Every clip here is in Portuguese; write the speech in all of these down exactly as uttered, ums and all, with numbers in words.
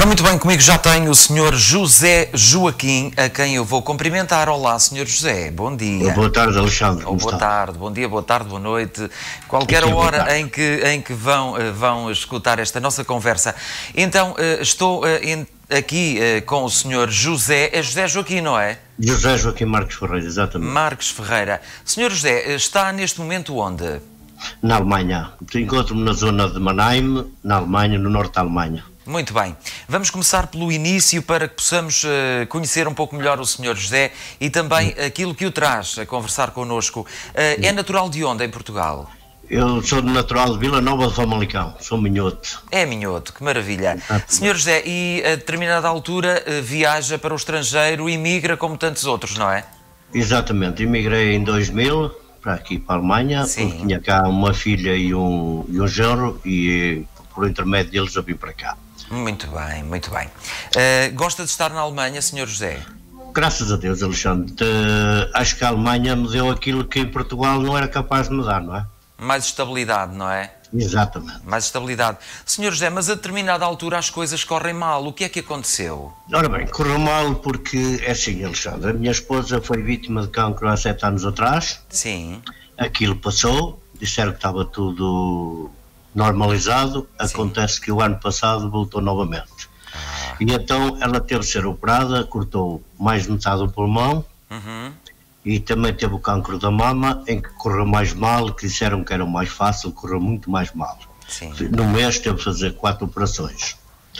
Ora, muito bem, comigo já tenho o senhor José Joaquim, a quem eu vou cumprimentar. Olá, senhor José, bom dia. Boa tarde, Alexandre. Ou boa tarde, bom dia, boa tarde, boa noite. Qualquer hora em que, em que vão, vão escutar esta nossa conversa. Então, estou aqui com o senhor José, é José Joaquim, não é? José Joaquim Marques Ferreira, exatamente. Marques Ferreira. senhor José, está neste momento onde? Na Alemanha. Encontro-me na zona de Mannheim, na Alemanha, no norte da Alemanha. Muito bem. Vamos começar pelo início para que possamos uh, conhecer um pouco melhor o senhor José e também hum. aquilo que o traz a conversar connosco. Uh, é natural de onde em Portugal? Eu sou natural de Vila Nova de Famalicão, sou minhoto. É minhoto, que maravilha. Ah, senhor José, e a determinada altura uh, viaja para o estrangeiro e migra como tantos outros, não é? Exatamente. Emigrei em dois mil para aqui, para a Alemanha. Sim. Porque tinha cá uma filha e um, e um genro e por intermédio deles eu vim para cá. Muito bem, muito bem. Uh, gosta de estar na Alemanha, senhor José? Graças a Deus, Alexandre. Uh, acho que a Alemanha me deu aquilo que em Portugal não era capaz de me dar, não é? Mais estabilidade, não é? Exatamente. Mais estabilidade. senhor José, mas a determinada altura as coisas correm mal. O que é que aconteceu? Ora bem, correu mal porque, é assim, Alexandre, a minha esposa foi vítima de cancro há sete anos atrás. Sim. Aquilo passou, disseram que estava tudo normalizado. Sim. Acontece que o ano passado voltou novamente. Ah. E então ela teve de ser operada, cortou mais de metade do pulmão. Uhum. E também teve o cancro da mama, em que correu mais mal, que disseram que era o mais fácil, correu muito mais mal. Sim. No mês teve de fazer quatro operações.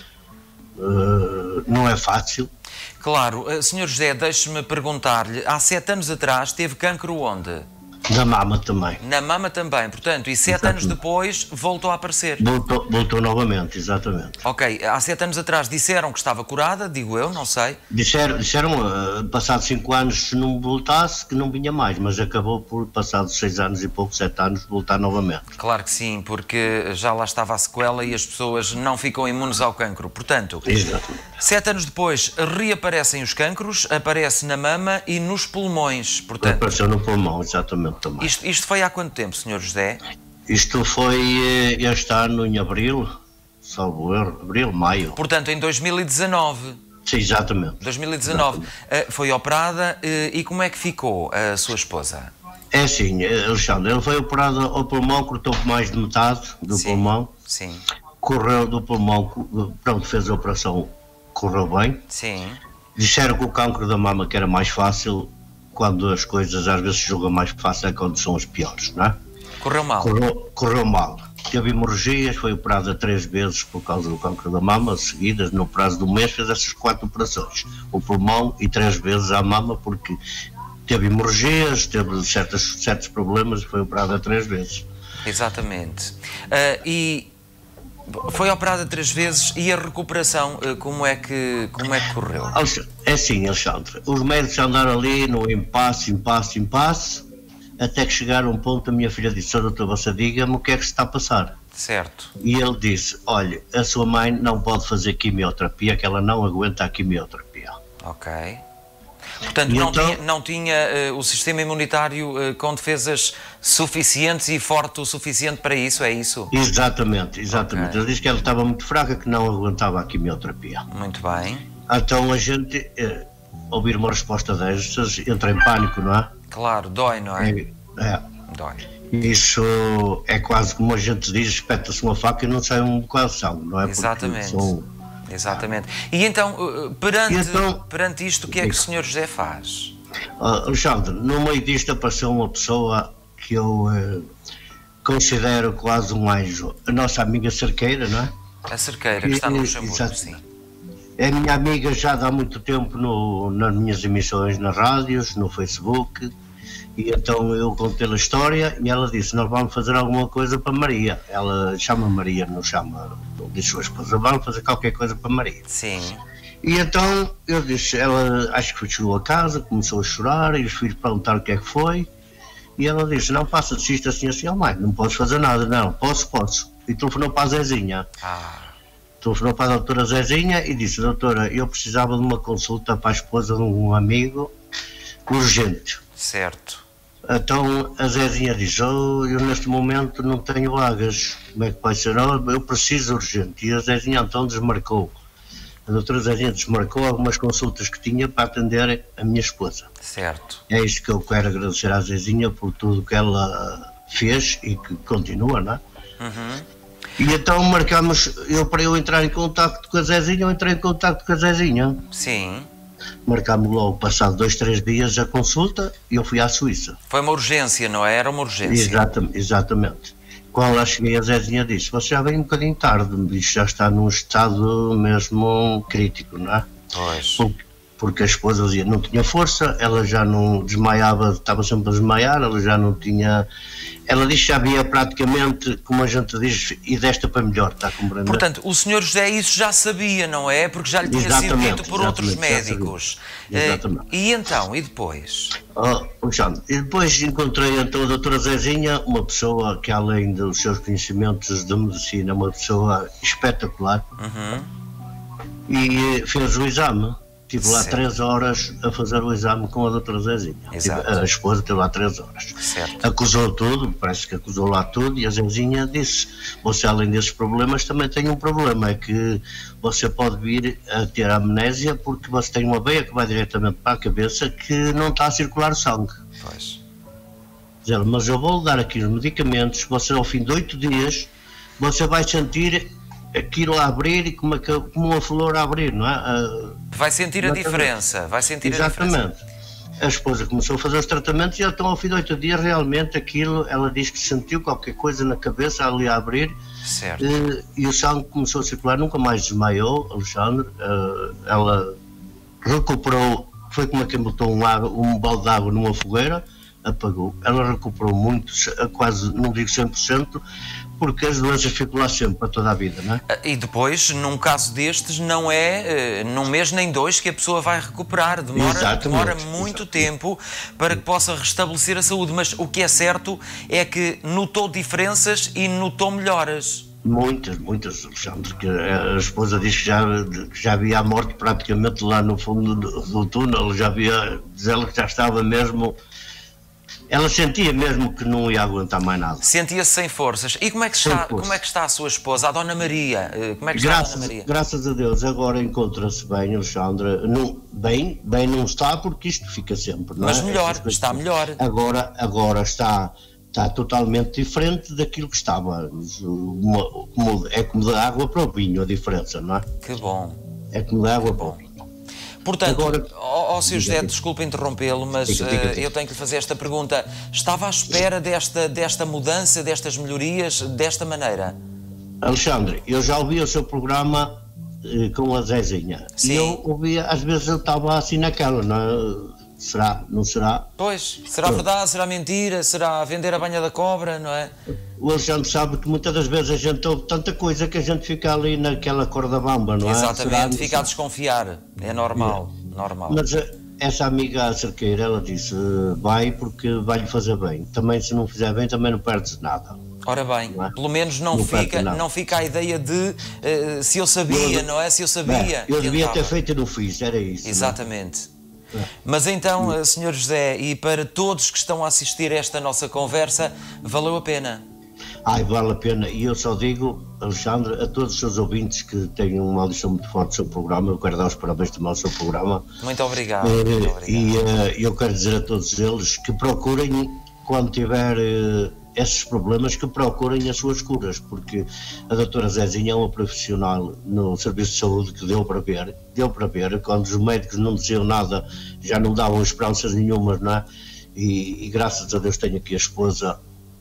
Uh, não é fácil. Claro. Uh, senhor José, deixe-me perguntar-lhe, há sete anos atrás teve cancro onde? Na mama também. Na mama também, portanto, e sete exatamente. Anos depois voltou a aparecer. Voltou, voltou novamente, exatamente. Ok, há sete anos atrás disseram que estava curada, digo eu, não sei. Disseram, disseram uh, passados cinco anos, se não voltasse, que não vinha mais, mas acabou por, passados seis anos e pouco, sete anos, voltar novamente. Claro que sim, porque já lá estava a sequela e as pessoas não ficam imunes ao cancro. Portanto, exatamente. Sete anos depois reaparecem os cancros, aparece na mama e nos pulmões, portanto. Apareceu no pulmão, exatamente. Isto, isto foi há quanto tempo, senhor José? Isto foi este ano em abril, salvo erro, abril, maio. Portanto, em dois mil e dezanove. Sim, exatamente. dois mil e dezanove. Exatamente. Uh, foi operada uh, e como é que ficou a sua esposa? É assim, Alexandre, ele foi operado ao pulmão, cortou mais de metade do sim, pulmão. Sim. Correu do pulmão, pronto, fez a operação, correu bem. Sim. Disseram que o cancro da mama que era mais fácil. Quando as coisas às vezes se julgam mais fácil é quando são as piores, não é? Correu mal. Correu, correu mal. Teve hemorragias, foi operada três vezes por causa do cancro da mama, seguidas, no prazo de um mês fez essas quatro operações. O pulmão e três vezes a mama, porque teve hemorragias, teve certos, certos problemas e foi operada três vezes. Exatamente. Uh, e foi operada três vezes e a recuperação, como é que, como é que correu? É assim, Alexandre, os médicos andaram ali no impasse, impasse, impasse, até que chegaram a um ponto, a minha filha disse, doutor, você diga-me o que é que se está a passar. Certo. E ele disse, olha, a sua mãe não pode fazer quimioterapia, que ela não aguenta a quimioterapia. Ok. Portanto, não, então, tinha, não tinha uh, o sistema imunitário uh, com defesas suficientes e forte o suficiente para isso, é isso? Exatamente, exatamente. Okay. Ele disse que ela estava muito fraca, que não aguentava a quimioterapia. Muito bem. Então a gente, uh, ouvir uma resposta destas, entra em pânico, não é? Claro, dói, não é? É. é. Dói. Isso é quase como a gente diz, espeta-se uma faca e não sai um bocado de sangue, não é? Exatamente. São... Exatamente. E então, perante, e então, perante isto, o que é que o senhor José faz? Uh, Alexandre, no meio disto apareceu uma pessoa que eu uh, considero quase um anjo, a nossa amiga Cerqueira, não é? A Cerqueira, que está no Luxemburgo, sim. É minha amiga já há muito tempo no, nas minhas emissões nas rádios, no Facebook, e então eu contei-lhe a história e ela disse, nós vamos fazer alguma coisa para Maria. Ela chama Maria, não chama, diz sua esposa, vamos fazer qualquer coisa para Maria. Sim. E então eu disse, ela acho que chegou a casa, começou a chorar e os filhos perguntaram o que é que foi. E ela disse, não, passa de isto assim, assim, oh mãe, não podes fazer nada, não, posso, posso. E telefonou para a Zezinha. Ah. Telefonou para a doutora Zezinha e disse, doutora, eu precisava de uma consulta para a esposa de um amigo urgente. Certo. Então a Zezinha diz, oh, eu neste momento não tenho vagas, como é que vai ser? Oh, eu preciso urgente. E a Zezinha então desmarcou a doutora Zezinha desmarcou algumas consultas que tinha para atender a minha esposa. Certo. É isto que eu quero agradecer à Zezinha por tudo que ela fez e que continua, não é? Uhum. E então marcámos, eu para eu entrar em contacto com a Zezinha, eu entrei em contacto com a Zezinha. Sim. Marcámos logo, passado dois, três dias a consulta, e eu fui à Suíça. Foi uma urgência, não é? Era uma urgência. Exatamente. exatamente. Quando lá cheguei, a Zezinha disse: você já veio um bocadinho tarde, isto já está num estado mesmo crítico, não é? Pois. Porque, porque a esposa dizia, não tinha força, ela já não desmaiava, estava sempre a desmaiar, ela já não tinha... Ela disse que já havia praticamente, como a gente diz, e desta para melhor, está a compreender? Portanto, o senhor José isso já sabia, não é? Porque já lhe tinha Exatamente, sido dito por outros médicos. Exatamente. E então, e depois? Oh, Alexandre, e depois encontrei então a doutora Zezinha, uma pessoa que além dos seus conhecimentos de medicina, é uma pessoa espetacular. Uhum. E fez o exame. Estive lá certo. três horas a fazer o exame com a doutora Zezinha. Exato. A esposa esteve lá três horas. Certo. Acusou tudo, parece que acusou lá tudo, e a Zezinha disse: você além desses problemas também tem um problema, é que você pode vir a ter amnésia porque você tem uma veia que vai diretamente para a cabeça que não está a circular sangue. Pois. Diz ela, mas eu vou dar aqui os medicamentos, você ao fim de oito dias, você vai sentir aquilo a abrir e como, como uma flor a abrir, não é? A, vai sentir a diferença, vai sentir Exatamente. a diferença. A esposa começou a fazer os tratamentos e então ao fim de oito dias realmente aquilo, ela diz que sentiu qualquer coisa na cabeça ali a abrir. Certo. E, e o sangue começou a circular, nunca mais desmaiou, Alexandre. Uh, ela recuperou, foi como quem botou um, água, um balde de água numa fogueira, apagou. Ela recuperou muito, quase, não digo cem por cento, porque as doenças ficam lá sempre, para toda a vida, não é? E depois, num caso destes, não é num mês nem dois que a pessoa vai recuperar. Demora, demora muito exatamente. tempo para que possa restabelecer a saúde. Mas o que é certo é que notou diferenças e notou melhoras. Muitas, muitas, Alexandre, que a esposa diz que já, que já havia a morte praticamente lá no fundo do, do túnel, já havia, diz ela que já estava mesmo... Ela sentia mesmo que não ia aguentar mais nada. Sentia-se sem forças. E como é, que está, como é que está a sua esposa, a Dona Maria? Como é que graças, está a Dona Maria? Graças a Deus, agora encontra-se bem, Alexandre. Não, bem, bem não está, porque isto fica sempre, não é? Mas melhor, está melhor. Agora, agora está, está totalmente diferente daquilo que estava. Uma, como, é como da água para o vinho, a diferença, não é? Que bom. É como da água para o vinho. Portanto, agora, ó, ó, senhor José, desculpe interrompê-lo, mas diga, diga, diga. Uh, eu tenho que lhe fazer esta pergunta. Estava à espera desta, desta mudança, destas melhorias, desta maneira? Alexandre, eu já ouvi o seu programa eh, com a Zezinha. Sim. E eu ouvia, às vezes eu estava assim naquela, não é? Será? Não será? Pois, será verdade, será mentira, será vender a banha da cobra, não é? O Alexandre sabe que muitas das vezes a gente ouve tanta coisa que a gente fica ali naquela corda bamba, não é? Exatamente, fica a desconfiar, é normal, é. normal. Mas essa amiga cerqueira, ela disse, vai porque vai-lhe fazer bem. Também se não fizer bem, também não perdes nada. Ora bem, é? pelo menos não, não, fica, não fica a ideia de uh, se eu sabia, eu, não é? Se eu sabia. Bem, eu devia ter feito e não fiz, era isso. Exatamente. Mas então, senhor José, e para todos que estão a assistir a esta nossa conversa, valeu a pena? Ai, vale a pena. E eu só digo, Alexandre, a todos os seus ouvintes que têm uma audição muito forte do seu programa, eu quero dar os parabéns também ao seu programa. Muito obrigado. Uh, muito obrigado. E uh, eu quero dizer a todos eles que procurem, quando tiver uh, esses problemas, que procurem as suas curas, porque a doutora Zezinha é uma profissional no serviço de saúde que deu para ver, deu para ver, quando os médicos não diziam nada, já não davam esperanças nenhumas, não é? E, e graças a Deus tenho aqui a esposa,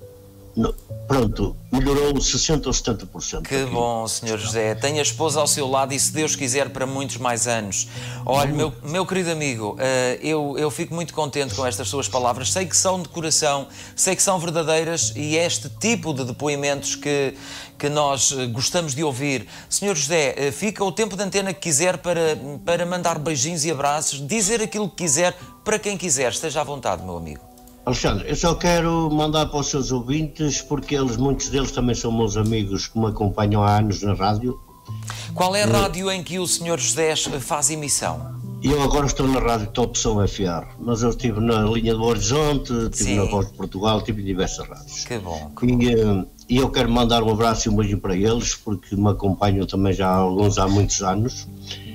no, pronto, melhorou sessenta ou setenta por cento. Que bom, senhor José. Tem a esposa ao seu lado e, se Deus quiser, para muitos mais anos. Olha, meu, meu querido amigo, eu, eu fico muito contente com estas suas palavras. Sei que são de coração, sei que são verdadeiras e é este tipo de depoimentos que, que nós gostamos de ouvir. Senhor José, fica o tempo de antena que quiser para, para mandar beijinhos e abraços, dizer aquilo que quiser para quem quiser. Esteja à vontade, meu amigo. Alexandre, eu só quero mandar para os seus ouvintes, porque eles, muitos deles também são meus amigos que me acompanham há anos na rádio. Qual é a rádio em que o senhor José faz emissão? Eu agora estou na rádio Top Som F R, mas eu estive na Linha do Horizonte, estive Sim. na Voz de Portugal, estive em diversas rádios. Que bom. Que bom. E, e eu quero mandar um abraço e um beijo para eles, porque me acompanham também já há alguns, há muitos anos.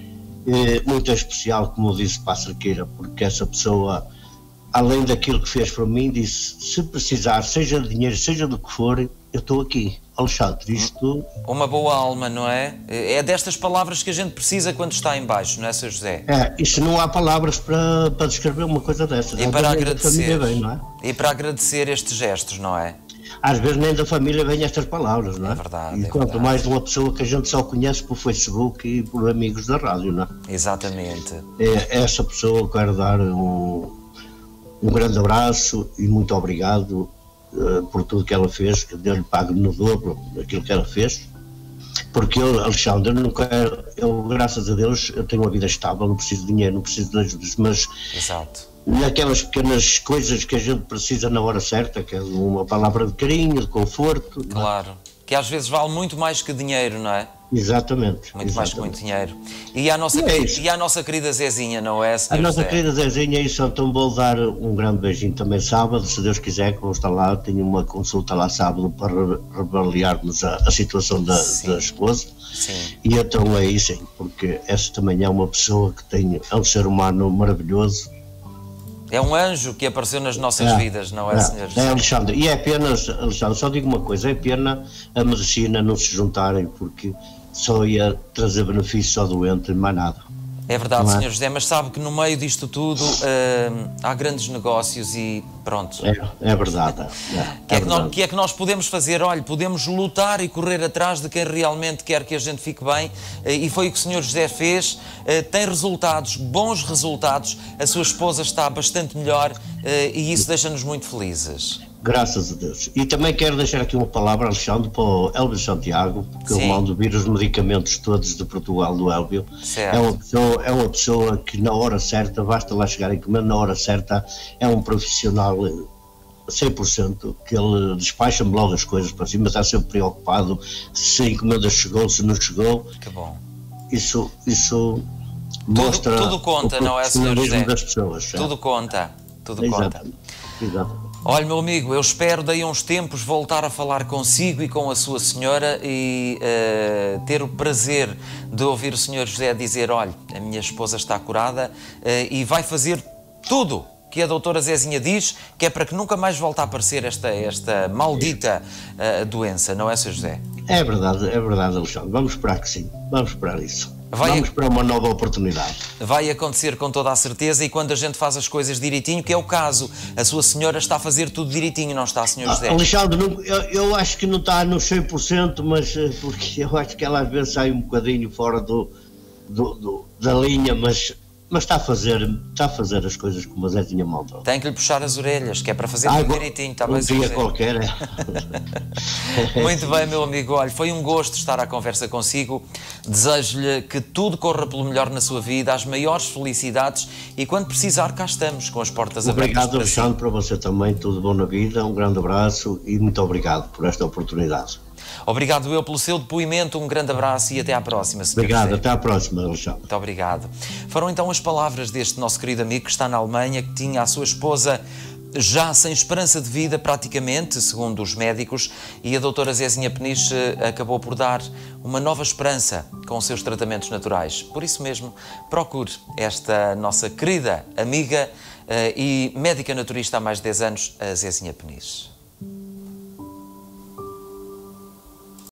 eh, muito especial, como disse para a Cerqueira, porque essa pessoa, além daquilo que fez para mim, disse: se precisar, seja de dinheiro, seja do que for, eu estou aqui. Alexandre, isto... Uma boa alma, não é? É destas palavras que a gente precisa quando está em baixo, não é, Sr José? É, isto não há palavras para, para descrever uma coisa dessas. E para agradecer, vem, não é? e para agradecer estes gestos, não é? Às vezes nem da família vêm estas palavras, não é? É verdade. E é quanto verdade. mais de uma pessoa que a gente só conhece por Facebook e por amigos da rádio, não é? Exatamente. É, essa pessoa eu quero dar um, um grande abraço e muito obrigado uh, por tudo que ela fez, que Deus lhe pague no dobro daquilo que ela fez. Porque eu, Alexandre, eu não quero, eu, graças a Deus, eu tenho uma vida estável, não preciso de dinheiro, não preciso de ajudas, mas Exato. naquelas pequenas coisas que a gente precisa na hora certa, que é uma palavra de carinho, de conforto. Claro. Que às vezes vale muito mais que dinheiro, não é? Exatamente. Muito exatamente. mais que muito dinheiro. E à nossa, E é e à nossa querida Zezinha, não é, senhor A nossa José? querida Zezinha, isso, então vou dar um grande beijinho também sábado, se Deus quiser, que vou estar lá, tenho uma consulta lá sábado para reavaliarmos a, a situação da, da esposa. Sim. E então é isso, hein, porque essa também é uma pessoa que tem, é um ser humano maravilhoso. É um anjo que apareceu nas nossas É, vidas, não é, é, senhor José? É, Alexandre, e é apenas, Alexandre, só digo uma coisa, é pena a medicina não se juntarem, porque só ia trazer benefício ao doente, mais nada. É verdade, Não é? senhor José, mas sabe que no meio disto tudo hum, há grandes negócios e pronto. É, é verdade. É, é que, é que nós, verdade. que é que nós podemos fazer? Olha, podemos lutar e correr atrás de quem realmente quer que a gente fique bem, eh, e foi o que o senhor José fez. Eh, tem resultados, bons resultados, a sua esposa está bastante melhor, eh, e isso deixa-nos muito felizes. Graças a Deus. E também quero deixar aqui uma palavra, Alexandre, para o Elvio Santiago, que eu Sim. mando vir os medicamentos todos de Portugal do Elvio. Certo. É uma, pessoa, é uma pessoa que na hora certa, basta lá chegar e comer na hora certa, é um profissional cem por cento, que ele despacha-me logo as coisas para cima, está sempre preocupado se a encomenda chegou, se não chegou. Que bom. Isso, isso mostra tudo conta, o não é, senhor profissionalismo José? das pessoas. é. Tudo conta, tudo conta. Exatamente. Exatamente. Olha, meu amigo, eu espero daí a uns tempos voltar a falar consigo e com a sua senhora e uh, ter o prazer de ouvir o senhor José dizer: olha, a minha esposa está curada, uh, e vai fazer tudo que a doutora Zezinha diz, que é para que nunca mais volte a aparecer esta, esta maldita uh, doença, não é, senhor José? É verdade, é verdade, Alexandre. Vamos esperar que sim. Vamos esperar isso. Vai- Vamos esperar uma nova oportunidade. Vai acontecer com toda a certeza, e quando a gente faz as coisas direitinho, que é o caso, a sua senhora está a fazer tudo direitinho, não está, senhor José? Ah, Alexandre, não- eu, eu acho que não está no cem por cento, mas eh, porque eu acho que ela às vezes sai um bocadinho fora do, do- do- da linha, mas, mas está, a fazer, está a fazer as coisas como a Zezinha mandou. Tem que lhe puxar as orelhas, que é para fazer Ah, tudo igual- direitinho, está um bem, senhor dia José? qualquer. é. Muito bem, meu amigo. Olha, foi um gosto estar à conversa consigo. Desejo-lhe que tudo corra pelo melhor na sua vida, as maiores felicidades, e quando precisar, cá estamos, com as portas abertas Obrigado, para si. Alexandre, para você também. Tudo bom na vida. Um grande abraço e muito obrigado por esta oportunidade. Obrigado eu pelo seu depoimento, um grande abraço e até à próxima, senhor Obrigado. José. Até à próxima, Alexandre. Muito obrigado. Foram então as palavras deste nosso querido amigo que está na Alemanha, que tinha a sua esposa já sem esperança de vida praticamente, segundo os médicos, e a doutora Zezinha Peniche acabou por dar uma nova esperança com os seus tratamentos naturais. Por isso mesmo, procure esta nossa querida amiga eh, e médica naturista há mais de dez anos, a Zezinha Peniche.